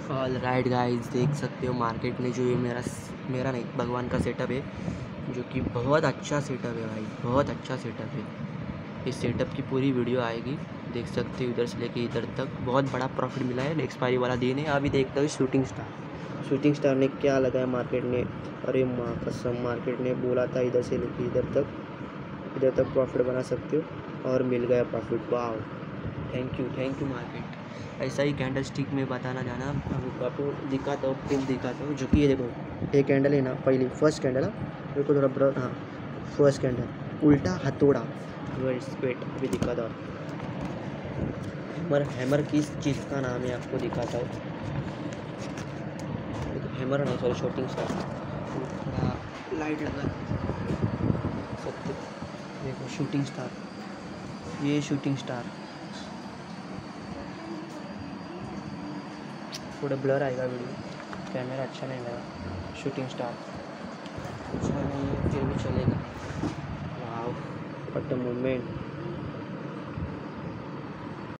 All right guys, देख सकते हो मार्केट में जो ये मेरा नहीं, भगवान का सेटअप है, जो कि बहुत अच्छा सेटअप है भाई, बहुत अच्छा सेटअप है। इस सेटअप की पूरी वीडियो आएगी, देख सकते हो इधर से लेके इधर तक। बहुत बड़ा प्रॉफिट मिला है, एक्सपायरी वाला दिन है। अभी देखते हो शूटिंग स्टार ने क्या लगाया मार्केट ने। अरे माँ कसम, मार्केट ने बोला था इधर से लेके इधर तक प्रॉफिट बना सकते हो और मिल गया प्रॉफिट। वाह, थैंक यू मार्केट। ऐसा ही कैंडल स्टिक में बताना जाना आपको दिखाता हूँ, प्रूफ दिखाता हूँ। जो कि ये देखो, ये कैंडल है ना, पहली फर्स्ट कैंडल है, मेरे को थोड़ा ब्लर, हाँ फर्स्ट कैंडल उल्टा हथौड़ा वेट। अभी दिखाता हूँ हैमर किस चीज़ का नाम है, आपको दिखाता हूँ। हैमर नहीं, सॉरी, शूटिंग स्टार। थोड़ा लाइट लगा सकते, देखो शूटिंग स्टार, ये शूटिंग स्टार, थोड़ा ब्लर आएगा वीडियो, कैमरा अच्छा नहीं लगा। शूटिंग स्टार अच्छा नहीं है, फिर भी चलेगा। वाह, व्हाट अ मूवमेंट।